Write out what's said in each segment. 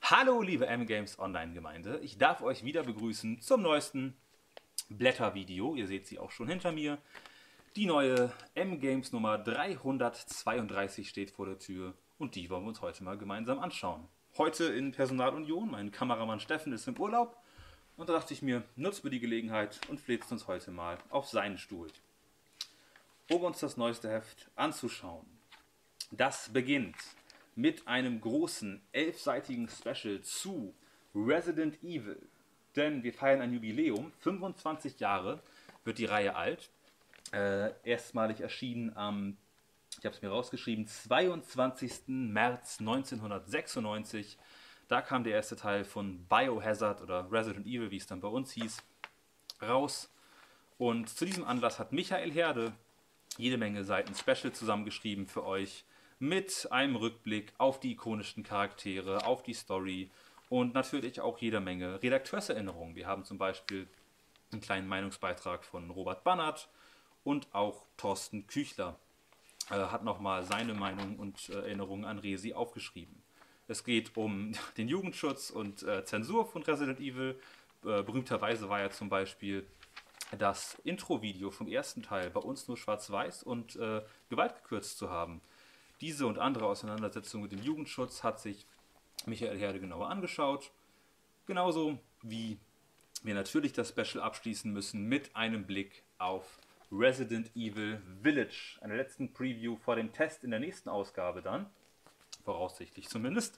Hallo liebe M-Games Online-Gemeinde, ich darf euch wieder begrüßen zum neuesten Blättervideo. Ihr seht sie auch schon hinter mir. Die neue M-Games Nummer 332 steht vor der Tür und die wollen wir uns heute mal gemeinsam anschauen. Heute in Personalunion, mein Kameramann Steffen ist im Urlaub und da dachte ich mir, nutzen wir die Gelegenheit und fläzt uns heute mal auf seinen Stuhl, um uns das neueste Heft anzuschauen. Das beginnt mit einem großen 11-seitigen Special zu Resident Evil. Denn wir feiern ein Jubiläum. 25 Jahre wird die Reihe alt. Erstmalig erschienen am, ich habe es mir rausgeschrieben, 22. März 1996. Da kam der erste Teil von Biohazard oder Resident Evil, wie es dann bei uns hieß, raus. Und zu diesem Anlass hat Michael Herde jede Menge Seiten Special zusammengeschrieben für euch, mit einem Rückblick auf die ikonischen Charaktere, auf die Story und natürlich auch jede Menge Redakteurserinnerungen. Wir haben zum Beispiel einen kleinen Meinungsbeitrag von Robert Bannert und auch Thorsten Küchler hat nochmal seine Meinung und Erinnerungen an Resi aufgeschrieben. Es geht um den Jugendschutz und Zensur von Resident Evil. Berühmterweise war ja zum Beispiel das Intro-Video vom ersten Teil bei uns nur schwarz-weiß und gewaltgekürzt zu haben. Diese und andere Auseinandersetzungen mit dem Jugendschutz hat sich Michael Herde genauer angeschaut. Genauso wie wir natürlich das Special abschließen müssen mit einem Blick auf Resident Evil Village. Eine letzten Preview vor dem Test in der nächsten Ausgabe dann. Voraussichtlich zumindest.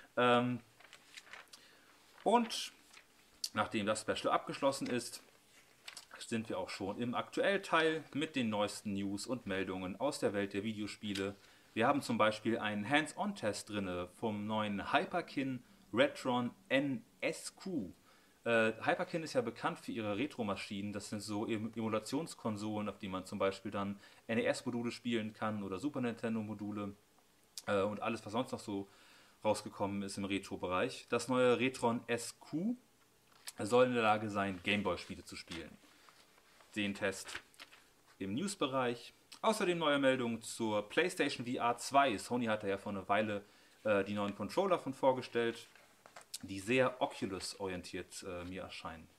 Und nachdem das Special abgeschlossen ist, sind wir auch schon im Aktuellteil mit den neuesten News und Meldungen aus der Welt der Videospiele. Wir haben zum Beispiel einen Hands-on-Test drin vom neuen Hyperkin Retron NSQ. Hyperkin ist ja bekannt für ihre Retro-Maschinen. Das sind so Emulationskonsolen, auf die man zum Beispiel dann NES-Module spielen kann oder Super Nintendo-Module und alles, was sonst noch so rausgekommen ist im Retro-Bereich. Das neue Retron SQ soll in der Lage sein, Gameboy-Spiele zu spielen. Den Test im News-Bereich. Außerdem neue Meldungen zur PlayStation VR 2. Sony hat ja vor einer Weile die neuen Controller von vorgestellt, die sehr Oculus-orientiert mir erscheinen.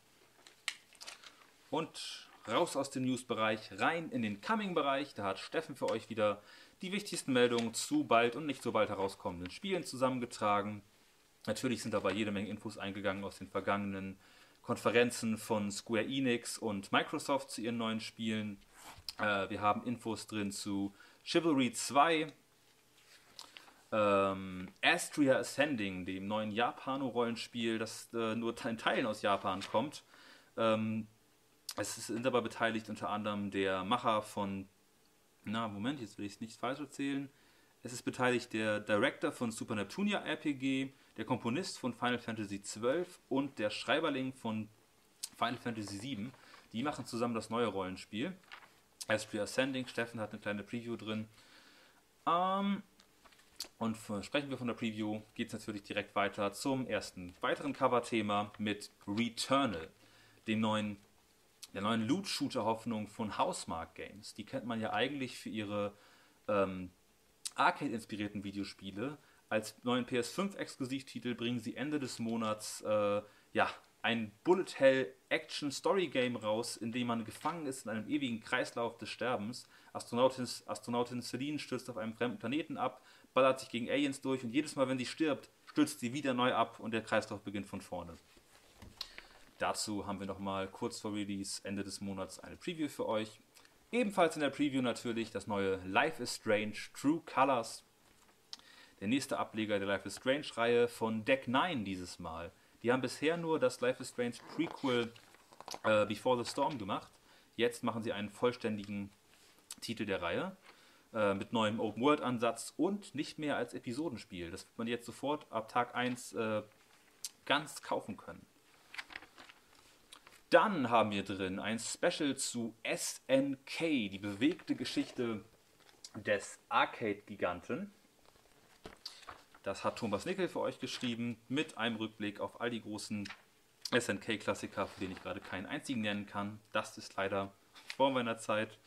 Und raus aus dem News-Bereich, rein in den Coming-Bereich. Da hat Steffen für euch wieder die wichtigsten Meldungen zu bald und nicht so bald herauskommenden Spielen zusammengetragen. Natürlich sind dabei jede Menge Infos eingegangen aus den vergangenen Konferenzen von Square Enix und Microsoft zu ihren neuen Spielen. Wir haben Infos drin zu Chivalry 2, Astria Ascending, dem neuen Japano-Rollenspiel, das nur in Teilen aus Japan kommt. Es sind aber beteiligt unter anderem der Macher von, jetzt will ich es nicht falsch erzählen. Es ist beteiligt der Director von Super Neptunia RPG, der Komponist von Final Fantasy XII und der Schreiberling von Final Fantasy VII. Die machen zusammen das neue Rollenspiel. Astria Ascending, Steffen hat eine kleine Preview drin. Und sprechen wir von der Preview, geht es natürlich direkt weiter zum ersten weiteren Cover-Thema mit Returnal, der neuen Loot-Shooter-Hoffnung von Housemarque Games. Die kennt man ja eigentlich für ihre Arcade-inspirierten Videospiele. Als neuen PS5-Exklusivtitel bringen sie Ende des Monats ein Bullet-Hell-Action-Story-Game raus, in dem man gefangen ist in einem ewigen Kreislauf des Sterbens. Astronautin Celine stürzt auf einem fremden Planeten ab, ballert sich gegen Aliens durch und jedes Mal, wenn sie stirbt, stürzt sie wieder neu ab und der Kreislauf beginnt von vorne. Dazu haben wir nochmal kurz vor Release Ende des Monats eine Preview für euch. Ebenfalls in der Preview natürlich das neue Life is Strange True Colors. Der nächste Ableger der Life is Strange-Reihe von Deck 9 dieses Mal. Die haben bisher nur das Life is Strange Prequel Before the Storm gemacht. Jetzt machen sie einen vollständigen Titel der Reihe mit neuem Open-World-Ansatz und nicht mehr als Episodenspiel. Das wird man jetzt sofort ab Tag 1 ganz kaufen können. Dann haben wir drin ein Special zu SNK, die bewegte Geschichte des Arcade-Giganten. Das hat Thomas Nickel für euch geschrieben, mit einem Rückblick auf all die großen SNK-Klassiker, für den ich gerade keinen einzigen nennen kann. Das ist leider vor meiner Zeit.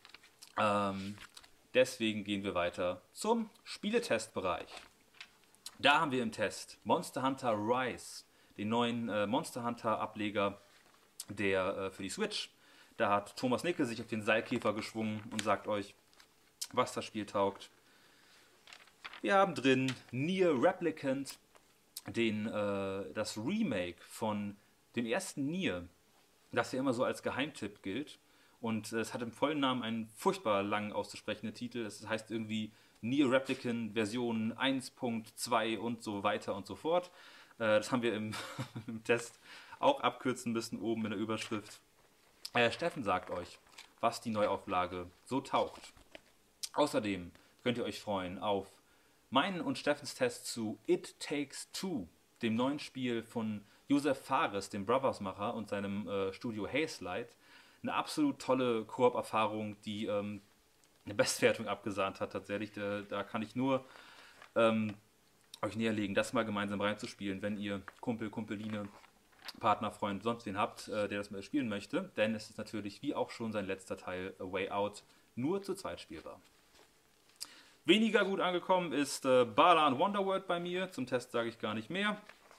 Deswegen gehen wir weiter zum Spieletestbereich. Da haben wir im Test Monster Hunter Rise, den neuen Monster Hunter Ableger der für die Switch. Da hat Thomas Nickel sich auf den Seilkäfer geschwungen und sagt euch, was das Spiel taugt. Wir haben drin Nier Replicant, das Remake von dem ersten Nier, das ja immer so als Geheimtipp gilt. Und es hat im vollen Namen einen furchtbar lang auszusprechenden Titel. Es heißt irgendwie Nier Replicant Version 1.2 und so weiter und so fort. Das haben wir im, im Test auch abkürzen müssen, oben in der Überschrift. Steffen sagt euch, was die Neuauflage so taugt. Außerdem könnt ihr euch freuen auf meinen und Steffens Test zu It Takes Two, dem neuen Spiel von Josef Fares, dem Brothers-Macher, und seinem Studio Hazelight. Eine absolut tolle Koop-Erfahrung, die eine Bestwertung abgesahnt hat tatsächlich. Da kann ich nur euch näherlegen, das mal gemeinsam reinzuspielen, wenn ihr Kumpel, Kumpeline, Partner, Freund, sonst wen habt, der das mal spielen möchte. Denn es ist natürlich, wie auch schon sein letzter Teil, A Way Out, nur zu zweit spielbar. Weniger gut angekommen ist Balan Wonderworld bei mir. Zum Test sage ich gar nicht mehr.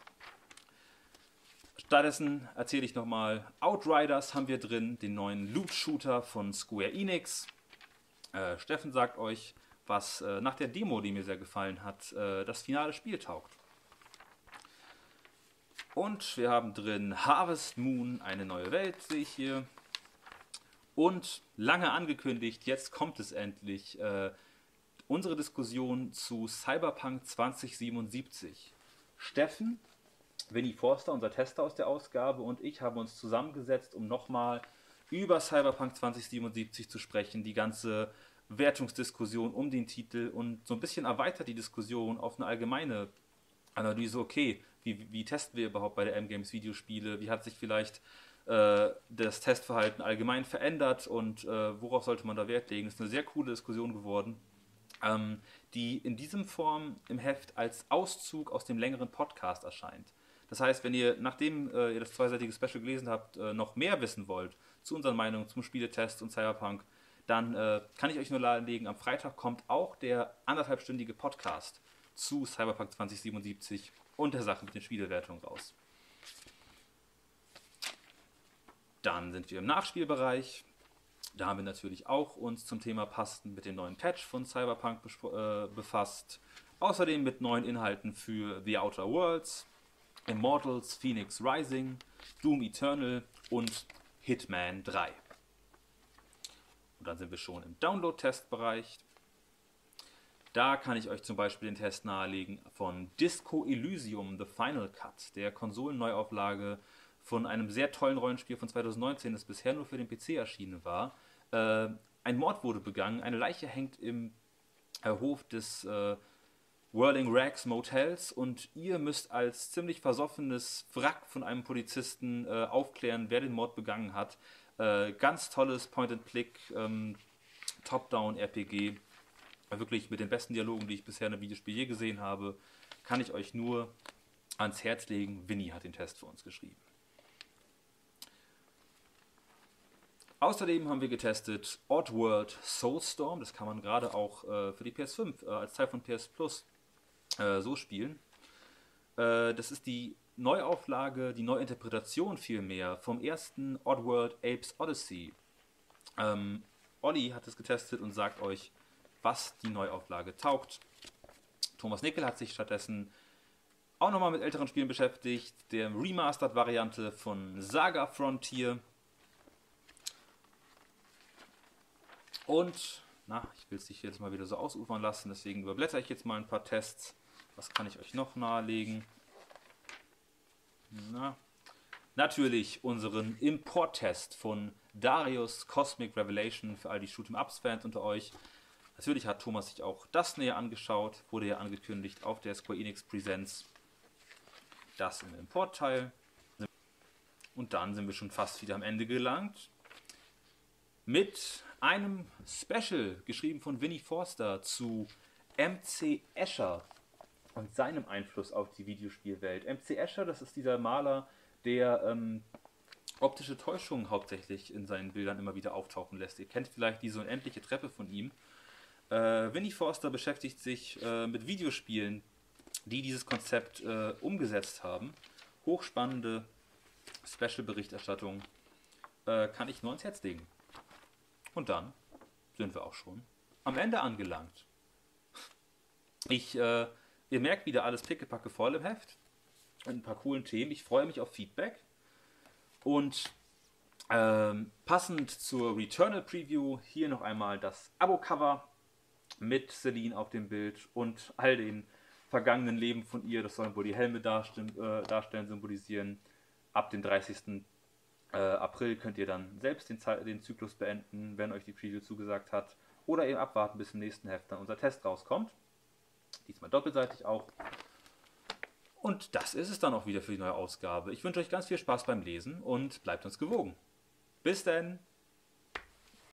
Stattdessen erzähle ich nochmal, Outriders haben wir drin, den neuen Loot-Shooter von Square Enix. Steffen sagt euch, was nach der Demo, die mir sehr gefallen hat, das finale Spiel taugt. Und wir haben drin Harvest Moon, eine neue Welt, sehe ich hier. Und lange angekündigt, jetzt kommt es endlich, unsere Diskussion zu Cyberpunk 2077. Steffen, Winnie Forster, unser Tester aus der Ausgabe, und ich haben uns zusammengesetzt, um nochmal über Cyberpunk 2077 zu sprechen, die ganze Wertungsdiskussion um den Titel und so ein bisschen erweitert die Diskussion auf eine allgemeine Analyse. Okay, wie testen wir überhaupt bei der M-Games Videospiele? Wie hat sich vielleicht das Testverhalten allgemein verändert und worauf sollte man da Wert legen? Das ist eine sehr coole Diskussion geworden, die in diesem Form im Heft als Auszug aus dem längeren Podcast erscheint. Das heißt, wenn ihr, nachdem ihr das zweiseitige Special gelesen habt, noch mehr wissen wollt zu unseren Meinungen zum Spieletest und Cyberpunk, dann kann ich euch nur nahelegen, am Freitag kommt auch der anderthalbstündige Podcast zu Cyberpunk 2077 und der Sache mit den Spielewertungen raus. Dann sind wir im Nachspielbereich. Da haben wir natürlich auch uns zum Thema passend mit dem neuen Patch von Cyberpunk befasst. Außerdem mit neuen Inhalten für The Outer Worlds, Immortals, Phoenix Rising, Doom Eternal und Hitman 3. Und dann sind wir schon im Download-Testbereich. Da kann ich euch zum Beispiel den Test nahelegen von Disco Elysium The Final Cut, der Konsolenneuauflage von einem sehr tollen Rollenspiel von 2019, das bisher nur für den PC erschienen war. Ein Mord wurde begangen, eine Leiche hängt im Hof des Whirling Rags Motels und ihr müsst als ziemlich versoffenes Wrack von einem Polizisten aufklären, wer den Mord begangen hat. Ganz tolles Point-and-Click Top-Down-RPG. Wirklich mit den besten Dialogen, die ich bisher in einem Videospiel je gesehen habe, kann ich euch nur ans Herz legen. Winnie hat den Test für uns geschrieben. Außerdem haben wir getestet Oddworld Soulstorm. Das kann man gerade auch für die PS5 als Teil von PS Plus so spielen. Das ist die Neuauflage, die Neuinterpretation vielmehr vom ersten Oddworld Apes Odyssey. Olli hat es getestet und sagt euch, was die Neuauflage taugt. Thomas Nickel hat sich stattdessen auch nochmal mit älteren Spielen beschäftigt, der Remastered-Variante von Saga Frontier. Und, ich will es nicht jetzt mal wieder so ausufern lassen, deswegen überblätter ich jetzt mal ein paar Tests. Was kann ich euch noch nahelegen? Natürlich unseren Import-Test von Darius Cosmic Revelation für all die Shoot'em-Ups-Fans unter euch. Natürlich hat Thomas sich auch das näher angeschaut, wurde ja angekündigt auf der Square Enix Presents. Das im Import-Teil. Und dann sind wir schon fast wieder am Ende gelangt. Mit einem Special, geschrieben von Winnie Forster, zu MC Escher und seinem Einfluss auf die Videospielwelt. MC Escher, das ist dieser Maler, der optische Täuschungen hauptsächlich in seinen Bildern immer wieder auftauchen lässt. Ihr kennt vielleicht diese unendliche Treppe von ihm. Winnie Forster beschäftigt sich mit Videospielen die dieses Konzept umgesetzt haben. Hochspannende Special-Berichterstattung kann ich nur ans Herz legen. Und dann sind wir auch schon am Ende angelangt. Ihr merkt wieder alles pickepacke voll im Heft. Ein paar coolen Themen. Ich freue mich auf Feedback. Und passend zur Returnal Preview hier noch einmal das Abo-Cover mit Celine auf dem Bild und all den vergangenen Leben von ihr. Das sollen wohl die Helme darstellen, symbolisieren. Ab dem 30. April könnt ihr dann selbst den Zyklus beenden, wenn euch die Preview zugesagt hat. Oder eben abwarten, bis im nächsten Heft dann unser Test rauskommt. Diesmal doppelseitig auch. Und das ist es dann auch wieder für die neue Ausgabe. Ich wünsche euch ganz viel Spaß beim Lesen und bleibt uns gewogen. Bis dann!